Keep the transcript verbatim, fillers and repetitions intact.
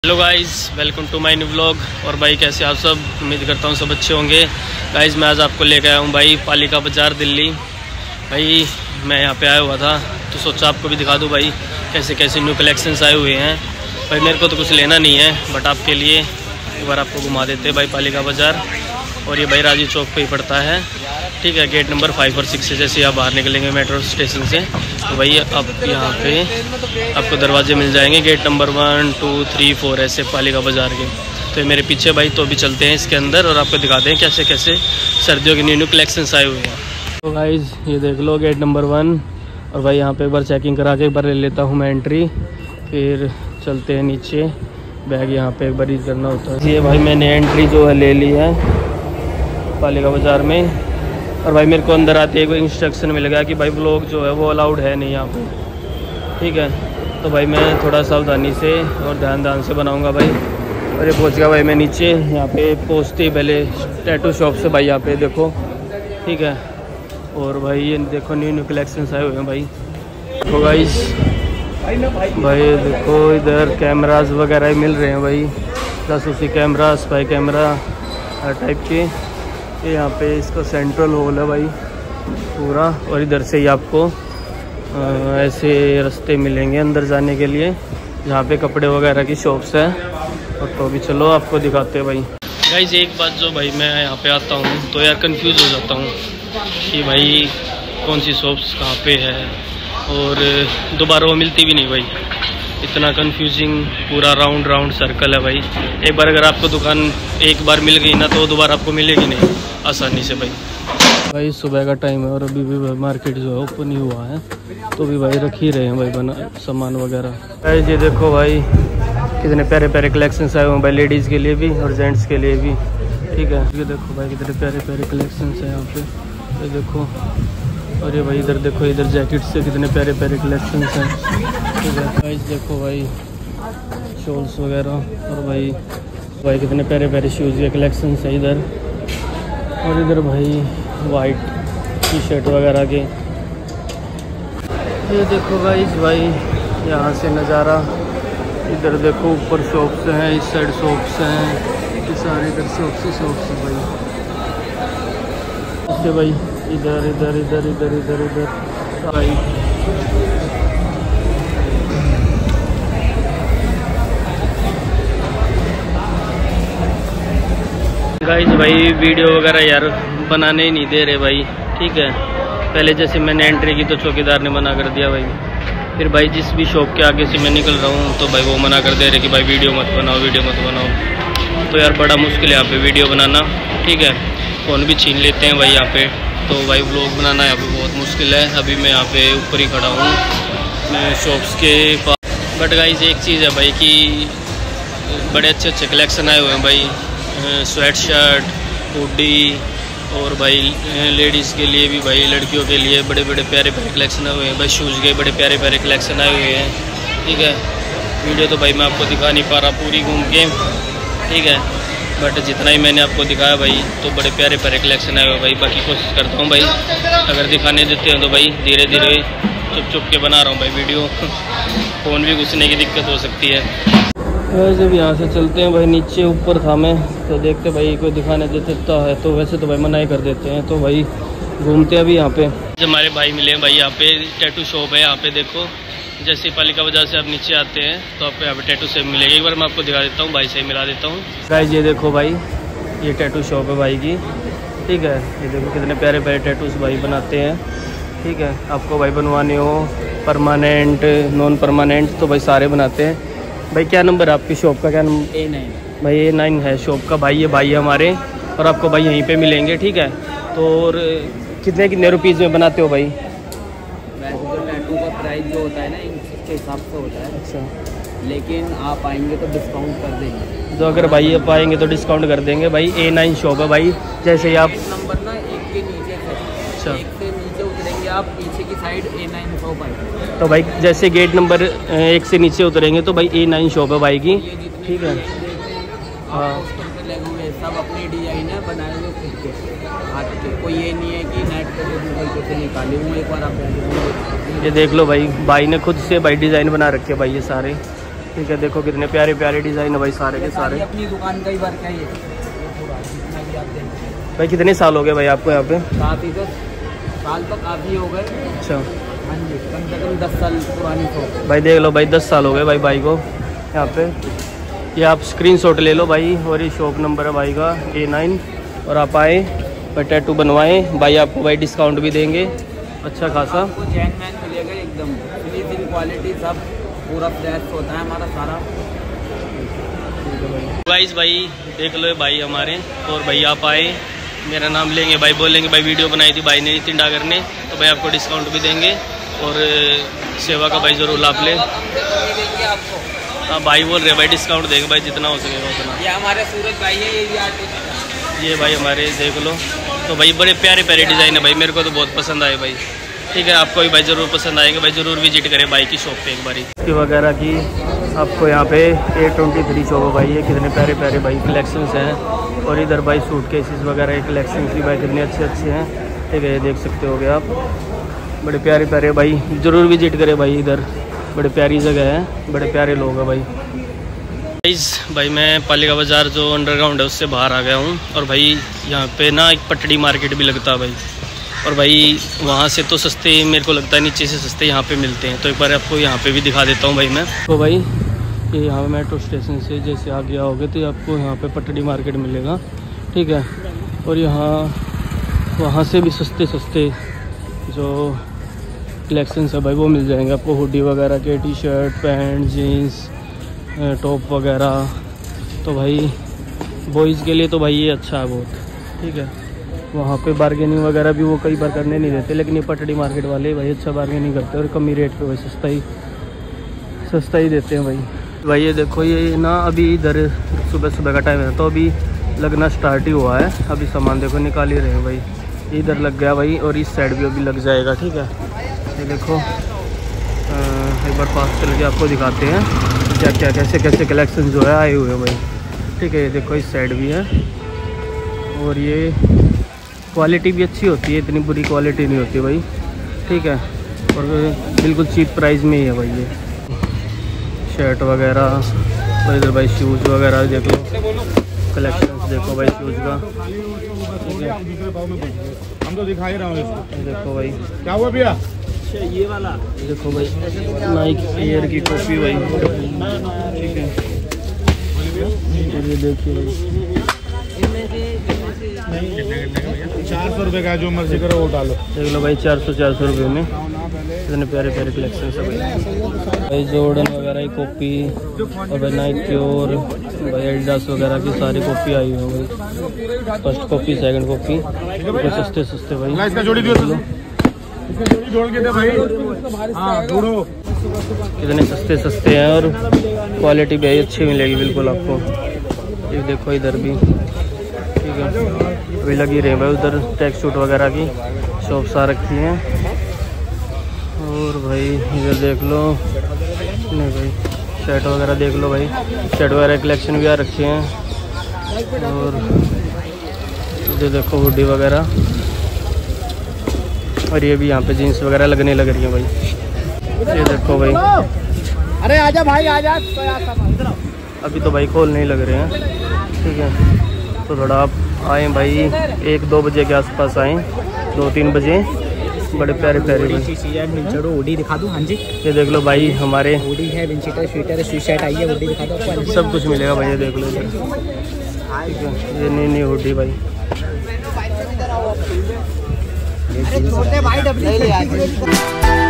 Hello guys, welcome to my new vlog. और भाई कैसे आप सब, उम्मीद करता हूँ सब अच्छे होंगे। गाइस मैं आज आपको लेकर आया हूँ भाई पालिका बाज़ार दिल्ली। भाई मैं यहाँ पे आया हुआ था तो सोचा आपको भी दिखा दूँ भाई कैसे कैसे न्यू कलेक्शंस आए हुए हैं। भाई मेरे को तो कुछ लेना नहीं है, बट आपके लिए एक बार आपको घुमा देते हैं भाई पालिका बाज़ार। और ये भाई राजू चौक पे ही पड़ता है, ठीक है, गेट नंबर फाइव और सिक्स से जैसे आप बाहर निकलेंगे मेट्रो स्टेशन से तो भाई अब यहाँ पे आपको दरवाजे मिल जाएंगे, gate number one two three four ऐसे पालिका बाज़ार के। तो मेरे पीछे भाई तो भी चलते हैं इसके अंदर और आपको दिखाते हैं कैसे कैसे सर्दियों के न्यू न्यू कलेक्शंस आए हुए हैं। तो गाइज ये देख लो गेट नंबर वन। और भाई यहाँ पे एक बार चेकिंग करा के एक बार ले लेता हूँ मैं एंट्री, फिर चलते हैं नीचे। बैग यहाँ पे एक बार यूज करना होता है। ये भाई मैंने एंट्री जो है ले ली है पालिका बाज़ार में। और भाई मेरे को अंदर आते हुए इंस्ट्रक्शन मिल गया कि भाई व्लॉग जो है वो अलाउड है नहीं यहाँ पे, ठीक है। तो भाई मैं थोड़ा सावधानी से और ध्यान ध्यान से बनाऊँगा भाई। और ये पहुँच गया भाई मैं नीचे। यहाँ पे पहुँचते ही पहले टैटू शॉप से भाई यहाँ पे देखो, ठीक है। और भाई ये देखो न्यू न्यू कलेक्शंस आए हुए हैं भाई। तो गाइस भाई देखो इधर कैमराज वगैरह मिल रहे हैं भाई, प्लस उसी कैमरा स्पाई कैमरा हर टाइप के। ये यहाँ पे इसका सेंट्रल हॉल है भाई पूरा। और इधर से ही आपको आ, ऐसे रास्ते मिलेंगे अंदर जाने के लिए, जहाँ पे कपड़े वगैरह की शॉप्स है। और तो भी चलो आपको दिखाते हैं भाई। गाइस एक बात जो भाई मैं यहाँ पे आता हूँ तो यार कंफ्यूज हो जाता हूँ कि भाई कौन सी शॉप्स कहाँ पे है, और दोबारा वो मिलती भी नहीं भाई। इतना कंफ्यूजिंग पूरा राउंड राउंड सर्कल है भाई। एक बार अगर आपको दुकान एक बार मिल गई ना तो दोबारा आपको मिलेगी नहीं आसानी से भाई। भाई सुबह का टाइम है और अभी भी भाई मार्केट जो है ओपन ही हुआ है, तो भी भाई रख ही रहे हैं भाई बना सामान वगैरह। ये देखो भाई कितने प्यारे प्यारे कलेक्शंस आए हुए हैं भाई, लेडीज़ के लिए भी और जेंट्स के लिए भी, ठीक है। ये देखो भाई कितने प्यारे प्यारे कलेक्शंस हैं यहाँ पे, ये देखो। और ये भाई इधर देखो, इधर जैकेट से कितने प्यारे प्यारे कलेक्शंस हैं, ठीक है। भाई देखो भाई शॉल्स वगैरह। और भाई भाई कितने प्यारे प्यारे शूज़ के कलेक्शंस हैं इधर। और इधर भाई वाइट टी शर्ट वगैरह के। ये देखो गाइस भाई यहाँ से नज़ारा। इधर देखो ऊपर शॉप्स हैं, इस साइड शॉप्स हैं, ये सारे इधर शॉप्स ही शॉप्स हैं भाई। इससे भाई इधर इधर इधर इधर इधर इधर भाई। गाइस भाई वीडियो वगैरह यार बनाने ही नहीं दे रहे भाई, ठीक है। पहले जैसे मैंने एंट्री की तो चौकीदार ने मना कर दिया भाई। फिर भाई जिस भी शॉप के आगे से मैं निकल रहा हूँ तो भाई वो मना कर दे रहे कि भाई वीडियो मत बनाओ वीडियो मत बनाओ। तो यार बड़ा मुश्किल है यहाँ पे वीडियो बनाना, ठीक है। फ़ोन भी छीन लेते हैं भाई यहाँ पे, तो भाई व्लॉग बनाना यहाँ पे बहुत मुश्किल है। अभी मैं यहाँ पे ऊपर ही खड़ा हूँ शॉप्स के पास। बट गाइस एक चीज़ है भाई कि बड़े अच्छे अच्छे कलेक्शन आए हुए हैं भाई, स्वेट शर्ट, हुडी, और भाई लेडीज़ के लिए भी भाई, लड़कियों के लिए बड़े बड़े प्यारे प्यारे कलेक्शन आए हुए हैं भाई। शूज़ के बड़े प्यारे प्यारे कलेक्शन आए हुए हैं, ठीक है। वीडियो तो भाई मैं आपको दिखा नहीं पा रहा पूरी घूम के, ठीक है। बट जितना ही मैंने आपको दिखाया भाई तो बड़े प्यारे प्यारे कलेक्शन आए हुए भाई। बाकी कोशिश करता हूँ भाई अगर दिखाने देते हैं तो भाई धीरे धीरे चुप चुप के बना रहा हूँ भाई वीडियो। फ़ोन भी घुसने की दिक्कत हो सकती है। वैसे भी यहाँ से चलते हैं भाई, नीचे ऊपर था मैं तो देखते भाई कोई दिखाने देता है तो वैसे तो भाई मना ही कर देते हैं। तो भाई घूमते हैं अभी यहाँ पे। हमारे भाई मिले भाई, यहाँ पे टैटू शॉप है यहाँ पे देखो। जैसे पालिका बाज़ार से आप नीचे आते हैं तो आपको यहाँ पे टैटू से मिलेगी। एक बार मैं आपको दिखा देता हूँ, भाई से मिला देता हूँ। गाइस ये देखो भाई ये टैटू शॉप है भाई की, ठीक है। ये देखो कितने प्यारे प्यारे टैटूज भाई बनाते हैं, ठीक है। आपको भाई बनवाने हो परमानेंट नॉन परमानेंट तो भाई सारे बनाते हैं भाई। क्या नंबर है आपकी शॉप का? क्या नंबर? ए नाइन भाई, ए नाइन है शॉप का भाई। ये भाई है हमारे और आपको भाई यहीं पे मिलेंगे, ठीक है। तो और कितने कितने रुपीज़ में बनाते हो भाई? वैसे तो टैटू का प्राइस जो होता है ना इसके हिसाब से होता है। अच्छा, लेकिन आप आएंगे तो डिस्काउंट कर देंगे। तो अगर भाई आप आएंगे तो डिस्काउंट कर देंगे भाई। ए नाइन शॉप है भाई। जैसे ही आप नंबर ना एक के नीचे से, अच्छा, एक से नीचे उतरेंगे आप, पीछे की साइड ए नाइन शॉप आएगी। तो भाई जैसे गेट नंबर एक से नीचे उतरेंगे तो भाई ए नाइन शॉप है भाई की, ठीक है। हाँ सब अपनी डिजाइन है बनाए हुए खुद के हाथ के। कोई ये नहीं है कि नेट पे गूगल पे निकाले हुए। एक बार आप ये देख लो भाई, भाई ने खुद से भाई डिज़ाइन बना रखे भाई ये सारे, ठीक है, देखो कितने प्यारे प्यारे डिज़ाइन है भाई सारे के सारे। अपनी दुकान का ही वर्क है ये भाई। कितने साल हो गए भाई आपको यहाँ पे? काफ़ी तो साल तो काफ़ी हो गए। अच्छा, हाँ जी, कम से कम दस साल पुरानी तो भाई। देख लो भाई, दस साल हो गए भाई भाई को यहाँ पे। ये आप स्क्रीनशॉट ले लो भाई, और ये शॉप नंबर है भाई का ए नाइन, और आप आए भाई टैटू बनवाएं भाई, आपको भाई डिस्काउंट भी देंगे अच्छा खासा। आपको चैन मैन मिलेगा एकदम फिनिशिंग क्वालिटी, सब पूरा फ्रेश होता है हमारा सारा। गाइस भाई देख लो भाई हमारे, और भाई आप आए, मेरा नाम लेंगे भाई, बोलेंगे भाई वीडियो बनाई थी भाई ने नितिन डागर ने, तो भाई आपको डिस्काउंट भी देंगे और सेवा का भाई ज़रूर लाभ लें। हाँ भाई बोल रहे भाई डिस्काउंट देंगे भाई, जितना हो सकेगा उतना। ये हमारे सूरज भाई है, ये भी आर्टिस्ट। ये भाई हमारे देख लो, तो भाई बड़े प्यारे प्यारे डिज़ाइन है भाई, मेरे को तो बहुत पसंद आए भाई। ठीक है, आपको भी भाई ज़रूर पसंद आएंगे भाई, ज़रूर विजिट करें भाई की शॉप पे एक बारी। इसकी वगैरह की आपको यहाँ पे ए ट्वेंटी थ्री शॉप है भाई, ये कितने प्यारे प्यारे भाई कलेक्शंस हैं, और इधर भाई सूट केसेस वगैरह के कलेक्शंस भी भाई कितने अच्छे अच्छे हैं। ठीक है, ये देख सकते हो आप, बड़े प्यारे प्यारे भाई, ज़रूर विजिट करें भाई, इधर बड़े प्यारी जगह है, बड़े प्यारे लोग हैं भाई। गाइस भाई मैं पालिका बाज़ार जो अंडरग्राउंड है उससे बाहर आ गया हूँ, और भाई यहाँ पे ना एक पटड़ी मार्केट भी लगता है भाई, और भाई वहाँ से तो सस्ते मेरे को लगता है नीचे से सस्ते यहाँ पे मिलते हैं, तो एक बार आपको यहाँ पे भी दिखा देता हूँ भाई मैं। तो भाई ये यहाँ मेट्रो स्टेशन से जैसे आ गया होगे तो आपको यहाँ पे पटड़ी मार्केट मिलेगा। ठीक है, और यहाँ वहाँ से भी सस्ते सस्ते जो कलेक्शंस है भाई वो मिल जाएंगे आपको, हुडी वगैरह के, T shirt, pant, jeans, top वगैरह। तो भाई बॉयज़ के लिए तो भाई ये अच्छा है बहुत। ठीक है, वहाँ पे बार्गेनिंग वगैरह भी वो कई बार करने नहीं देते, लेकिन ये पटड़ी मार्केट वाले भाई अच्छा बार्गेनिंग करते हैं और कम ही रेट पे भाई सस्ता ही सस्ता ही देते हैं भाई। भाई ये देखो, ये ना अभी इधर सुबह सुबह का टाइम है तो अभी लगना स्टार्ट ही हुआ है, अभी सामान देखो निकाल ही रहे हैं भाई। इधर लग गया भाई, और इस साइड भी अभी लग जाएगा। ठीक है, ये देखो आ, एक बार पास चल के आपको दिखाते हैं क्या क्या कैसे कैसे कलेक्शन जो है आए हुए हैं भाई। ठीक है, ये देखो इस साइड भी है, और ये क्वालिटी भी अच्छी होती है, इतनी बुरी क्वालिटी नहीं होती भाई। ठीक है, और बिल्कुल चीप प्राइस में ही है भाई ये शर्ट वगैरह। और इधर भाई शूज़ वगैरह देख लो, कलेक्शंस देखो भाई शूज़ का। ठीक है, हम तो दिखा ही रहा हूँ, देखो भाई क्या हुआ भैया, ये वाला देखो भाई नाइक एयर की टोपी भाई। ठीक है, ये देखिए भाई चार सौ रुपये का जो मर्जी करो वो डालो। देख लो भाई, चार सौ चार सौ रुपये में इतने प्यारे प्यारे कलेक्शन है भाई। भाई जॉर्डन वगैरह की कॉपी, और भाई नाइक की, और भाई एडिडास वगैरह की सारी कॉपी आई हुई है भाई, फर्स्ट कॉपी सेकंड कॉपी, तो सस्ते सस्ते भाई। इसका जोड़ी दियो, इसका जोड़ी जोड़ के दे भाई। हाँ ढूंढो, कितने सस्ते सस्ते हैं, और क्वालिटी भी अच्छी मिलेगी बिल्कुल आपको। ये देखो इधर भी। ठीक है, अभी लगी रहे भाई, उधर टैक्स सूट वगैरह की शॉप सा रखी हैं, और भाई इधर देख लो, नहीं भाई शर्ट वगैरह देख लो भाई, शर्ट वगैरह कलेक्शन भी आ रखे हैं, और इधर देखो हुडी वगैरह, और ये भी यहाँ पे जीन्स वगैरह लगने लग रही है भाई। ये देखो भाई, अरे आजा भाई आजा। अभी तो भाई खोल नहीं लग रहे हैं। ठीक है, तो थोड़ा आप आए भाई, एक दो बजे के आसपास आए, दो तीन बजे। बड़े प्यारे प्यारे हुडी दिखा दूँ? हाँ जी, ये देख लो भाई हमारे हुडी है, विंचीटर स्वेटर है, स्वेट शर्ट आई है, हुडी दिखा दो, सब कुछ मिलेगा भाई। ये देख लो इधर। ठीक है, ये नई नई हुडी भाई। छोटे भाई